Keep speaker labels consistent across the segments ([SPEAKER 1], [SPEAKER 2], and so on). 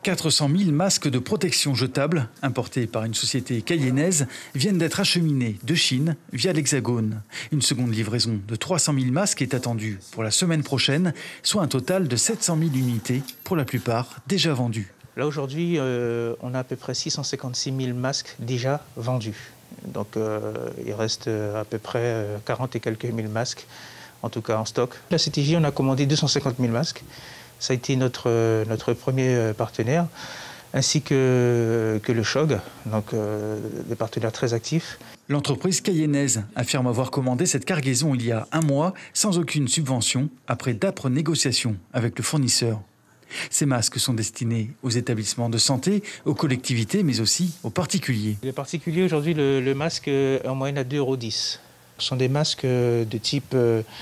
[SPEAKER 1] 400 000 masques de protection jetables, importés par une société cayennaise, viennent d'être acheminés de Chine via l'Hexagone. Une seconde livraison de 300 000 masques est attendue pour la semaine prochaine, soit un total de 700 000 unités, pour la plupart déjà vendues.
[SPEAKER 2] Là aujourd'hui, on a à peu près 656 000 masques déjà vendus. Donc il reste à peu près 40 et quelques mille masques, en tout cas en stock. La CTJ, on a commandé 250 000 masques. Ça a été notre premier partenaire, ainsi que le CHOG, donc des partenaires très actifs.
[SPEAKER 1] L'entreprise cayennaise affirme avoir commandé cette cargaison il y a un mois, sans aucune subvention, après d'âpres négociations avec le fournisseur. Ces masques sont destinés aux établissements de santé, aux collectivités, mais aussi aux particuliers.
[SPEAKER 2] Les particuliers, aujourd'hui, le masque est en moyenne à 2,10 €. Ce sont des masques de type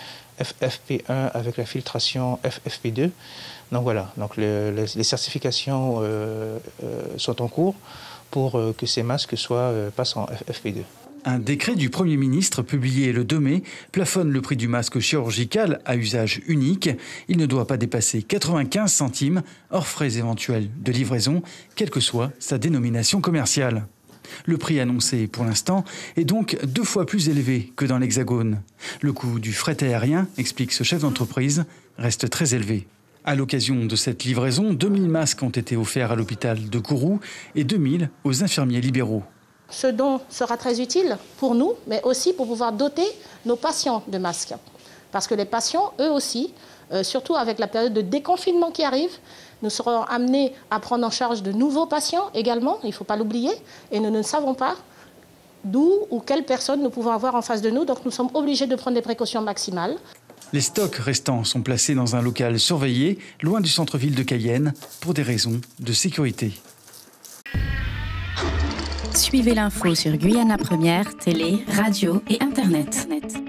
[SPEAKER 2] FFP1 avec la filtration FFP2. Donc voilà, donc les certifications sont en cours pour que ces masques passent en FFP2.
[SPEAKER 1] Un décret du Premier ministre publié le 2 mai plafonne le prix du masque chirurgical à usage unique. Il ne doit pas dépasser 95 centimes, hors frais éventuels de livraison, quelle que soit sa dénomination commerciale. Le prix annoncé pour l'instant est donc 2 fois plus élevé que dans l'Hexagone. Le coût du fret aérien, explique ce chef d'entreprise, reste très élevé. À l'occasion de cette livraison, 2000 masques ont été offerts à l'hôpital de Kourou et 2000 aux infirmiers libéraux.
[SPEAKER 3] Ce don sera très utile pour nous, mais aussi pour pouvoir doter nos patients de masques. Parce que les patients, eux aussi, surtout avec la période de déconfinement qui arrive, nous serons amenés à prendre en charge de nouveaux patients également, il ne faut pas l'oublier, et nous ne savons pas d'où ou quelle personne nous pouvons avoir en face de nous, donc nous sommes obligés de prendre des précautions maximales.
[SPEAKER 1] Les stocks restants sont placés dans un local surveillé, loin du centre-ville de Cayenne, pour des raisons de sécurité.
[SPEAKER 4] Suivez l'info sur Guyana Première, télé, radio et Internet.